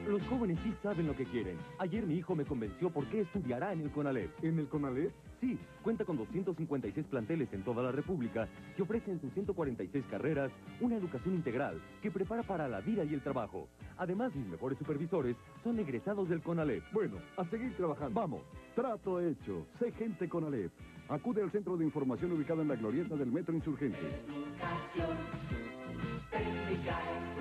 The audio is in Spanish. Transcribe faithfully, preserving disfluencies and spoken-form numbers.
Los jóvenes sí saben lo que quieren. Ayer mi hijo me convenció por qué estudiará en el CONALEP. ¿En el CONALEP? Sí, cuenta con doscientos cincuenta y seis planteles en toda la República que ofrecen sus ciento cuarenta y seis carreras una educación integral que prepara para la vida y el trabajo. Además, mis mejores supervisores son egresados del CONALEP. Bueno, a seguir trabajando. Vamos. Trato hecho. Sé gente CONALEP. Acude al centro de información ubicado en la glorieta del Metro Insurgente. Educación técnica.